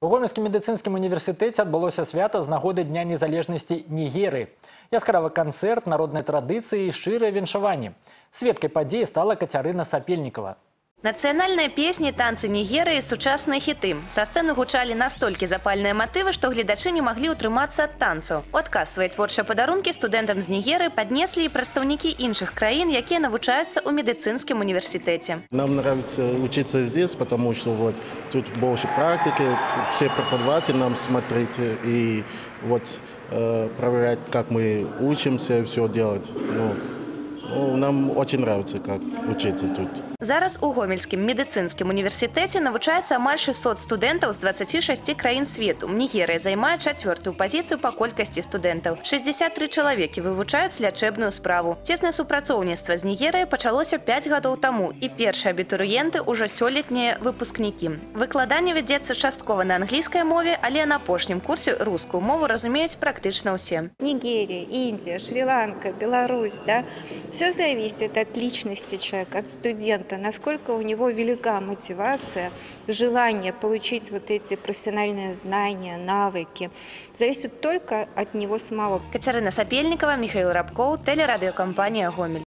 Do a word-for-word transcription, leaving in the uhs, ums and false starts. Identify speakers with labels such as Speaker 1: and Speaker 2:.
Speaker 1: У Гомельскім медыцынскім універсітэце адбылося свята з нагоды Дня незалежнасці Нігерыі. Яскравы канцэрт, народнай традыцыі і шчырыя віншаванні. Сведкай падзеі стала Кацярына Сапельнікова.
Speaker 2: Нацыянальныя песні, танцы Нігерыі, сучасныя хіты. Са сцэны гучалі настолькі запальныя матывы, што гледачы не маглі ўтрымацца ад танцаў. У адказ свае творчыя падарункі студэнтам з Нігерыі паднеслі і прадстаўнікі іншых краін, якія навучаюцца ў медыцынскім універсітэце.
Speaker 3: Нам нравится учиться здесь, потому что вот тут больше практики, все преподаватели нам смотреть и вот э, проверять, как мы учимся, все делать. Ну, ну, нам очень нравится, как учиться тут.
Speaker 2: Зараз у Гомельскім медыцынскім універсітэце навучаецца амаль шэсцьсот студэнтаў з дваццаці шасці краін свету. Нігерыя займае чацвёртую пазіцыю па колькасці студэнтаў. шэсцьдзесят тры чалавекі вывучаюць лячэбную справу. Цеснае супрацоўніцтва з Нігерыяй пачалося пяць гадоў таму, і першыя абітурыенты ўжо сёлетнія выпускнікі. Выкладанне вядзецца часткова на англійскай мове, але на апошнім курсе рускую мову разумеюць практычна ўсе.
Speaker 4: Нигерия, Индия, Шри-Ланка, Беларусь, да, все зависит от личности человека, от студента, насколько у него велика мотивация, желание получить вот эти профессиональные знания, навыки, зависит только от него самого.
Speaker 2: Кацярына Сапельникова, Михаил Рабков, телерадиокомпания «Гомель».